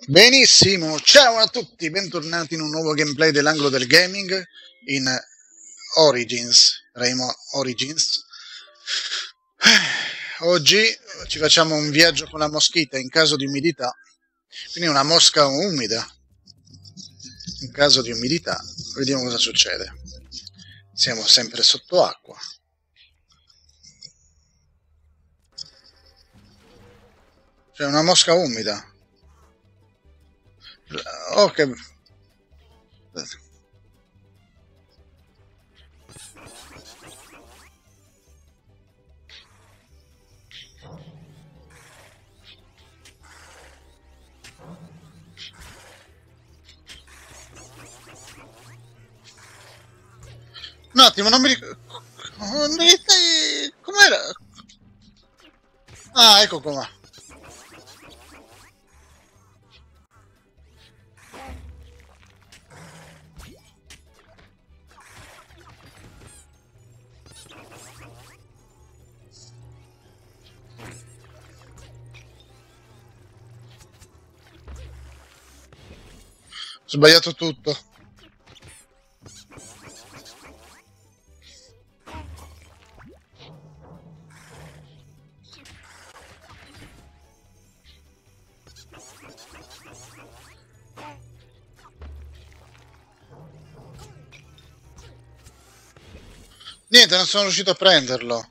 Benissimo, ciao a tutti, bentornati in un nuovo gameplay dell'angolo del gaming in Origins. Oggi ci facciamo un viaggio con la moschita in caso di umidità, quindi una mosca umida in caso di umidità. Vediamo cosa succede. Siamo sempre sotto acqua. C'è una mosca umida. Oh, che... Un attimo, non mi ricordo... Com'era? Ah, ecco qua. Ho sbagliato tutto. Niente, non sono riuscito a prenderlo.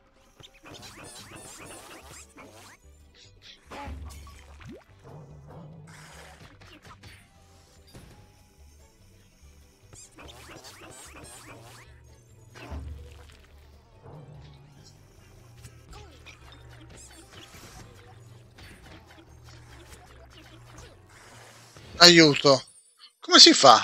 Aiuto. Come si fa?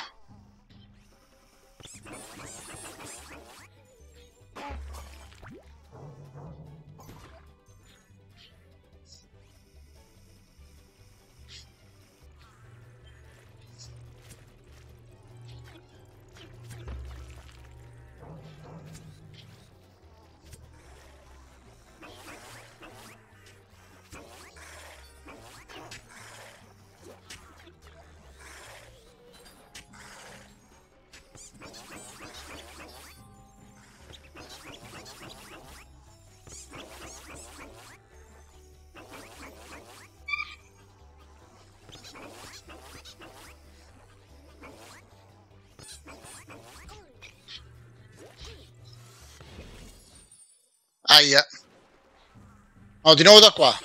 Aia. Oh, di nuovo da qua.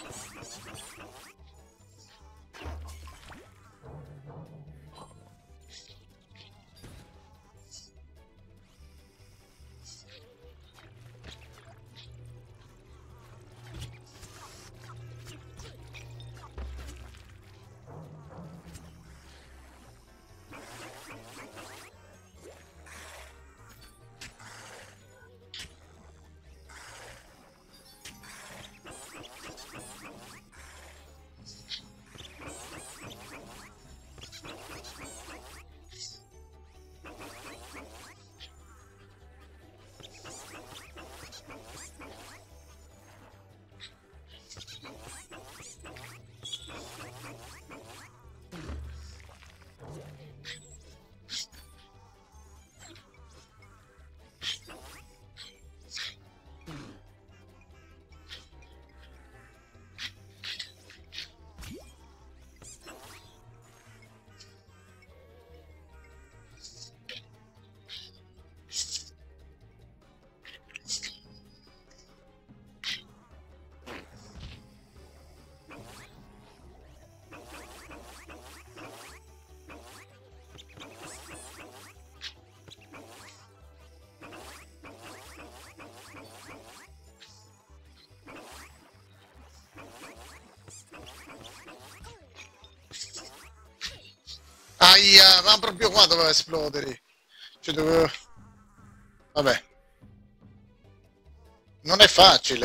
Aia, ma proprio qua doveva esplodere. Cioè, dovevo... Vabbè. Non è facile.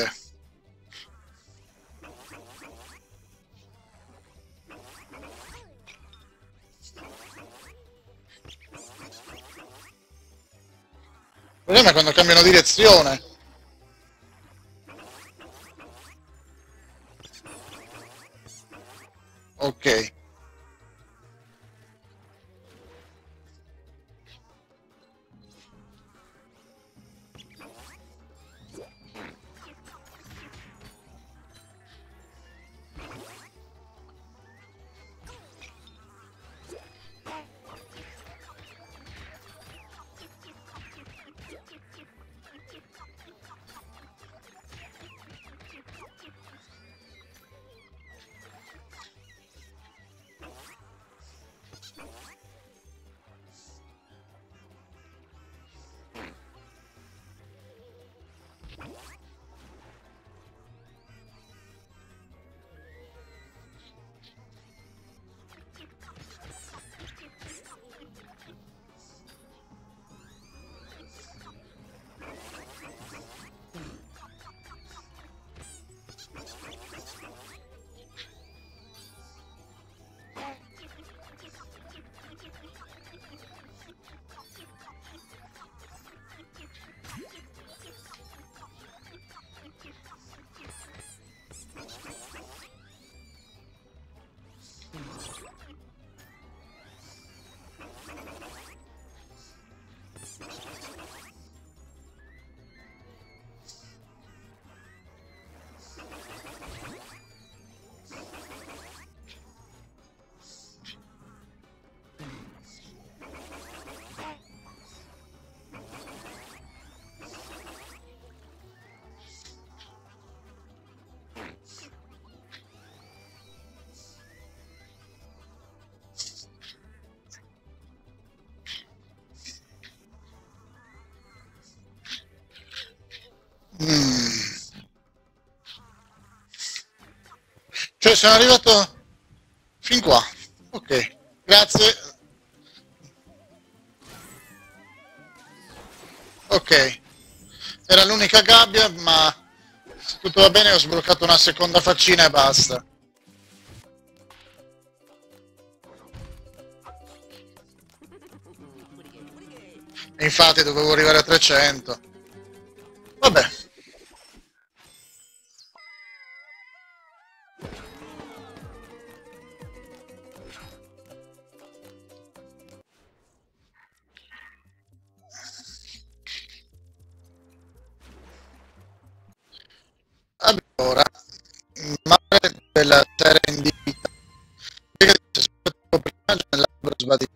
Il problema è quando cambiano direzione. Ok. Cioè sono arrivato fin qua. Ok, grazie. Ok, era l'unica gabbia, ma se tutto va bene ho sbloccato una seconda faccina e basta. E infatti dovevo arrivare a 300. Vabbè. Allora, mare della serendipità. Prima nell'albero sbadito.